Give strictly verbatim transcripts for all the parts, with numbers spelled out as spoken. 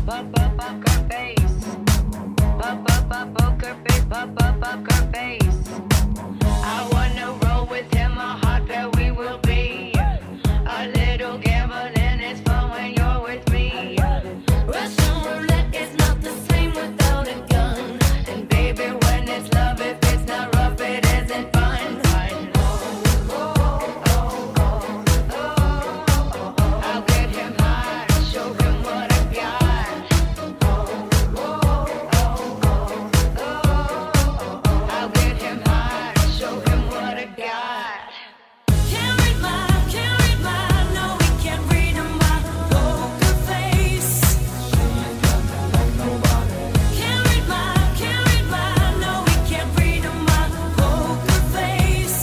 Poker face. Poker face. Poker face. I wanna roll with him, a hot pair we will be. A little gambling is fun when you're with me. Russian roulette is not the same without a gun. And baby, when it's love, if it's not rough, it isn't fun. I'll get him high, show him what I got. I'll get him high, show him what I got. Can't read my, can't read my, no, we can't read my poker face. Can't read my, can't read my, no, we can't read my poker face.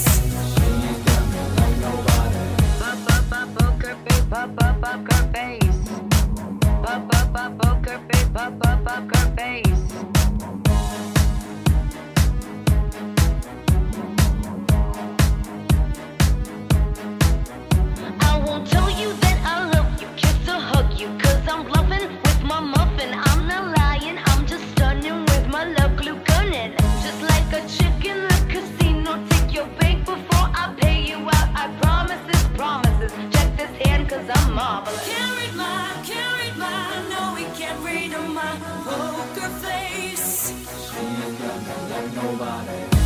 Poker face, poker face. Poker face, poker face. I won't tell you that I love you, kiss or hug you, cause I'm bluffing with my muffin. I'm not lying, I'm just stunning with my love glue gunning. Just like a chick in the casino, take your bait before I pay you out. I promise this, promises. Check this hand cause I'm marvelous. Can't read my, can't read my, no we can't read my poker face. She ain't got me like nobody.